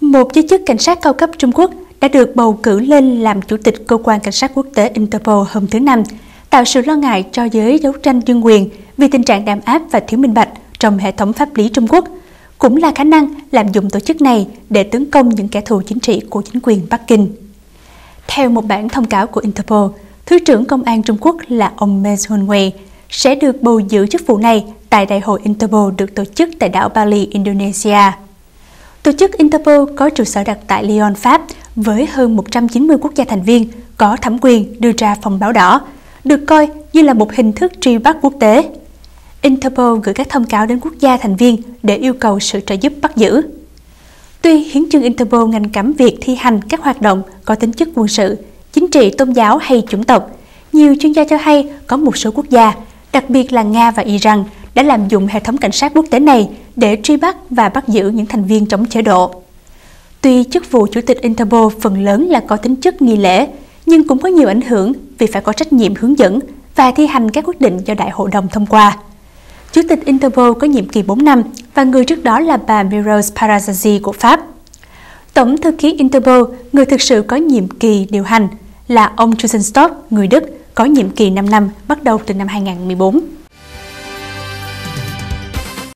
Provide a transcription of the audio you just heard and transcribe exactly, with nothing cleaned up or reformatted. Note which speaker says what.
Speaker 1: Một giới chức cảnh sát cao cấp Trung Quốc đã được bầu cử lên làm chủ tịch cơ quan cảnh sát quốc tế Interpol hôm thứ Năm, tạo sự lo ngại cho giới đấu tranh nhân quyền vì tình trạng đàn áp và thiếu minh bạch trong hệ thống pháp lý Trung Quốc, cũng là khả năng lạm dụng tổ chức này để tấn công những kẻ thù chính trị của chính quyền Bắc Kinh. Theo một bản thông cáo của Interpol, Thứ trưởng Công an Trung Quốc là ông Meng Hongwei sẽ được bầu giữ chức vụ này tại Đại hội Interpol được tổ chức tại đảo Bali, Indonesia. Tổ chức Interpol có trụ sở đặt tại Lyon, Pháp, với hơn một trăm chín mươi quốc gia thành viên có thẩm quyền đưa ra phong báo đỏ, được coi như là một hình thức truy bắt quốc tế. Interpol gửi các thông cáo đến quốc gia thành viên để yêu cầu sự trợ giúp bắt giữ. Tuy hiến chương Interpol ngăn cấm việc thi hành các hoạt động có tính chất quân sự, chính trị, tôn giáo hay chủng tộc, nhiều chuyên gia cho hay có một số quốc gia, đặc biệt là Nga và Iran, đã lạm dụng hệ thống cảnh sát quốc tế này để truy bắt và bắt giữ những thành viên chống chế độ. Tuy chức vụ chủ tịch Interpol phần lớn là có tính chất nghi lễ, nhưng cũng có nhiều ảnh hưởng vì phải có trách nhiệm hướng dẫn và thi hành các quyết định do Đại hội đồng thông qua. Chủ tịch Interpol có nhiệm kỳ bốn năm và người trước đó là bà Mireille Parazzi của Pháp. Tổng thư ký Interpol, người thực sự có nhiệm kỳ điều hành, là ông Julian Stock, người Đức, có nhiệm kỳ năm năm bắt đầu từ năm hai nghìn không trăm mười bốn.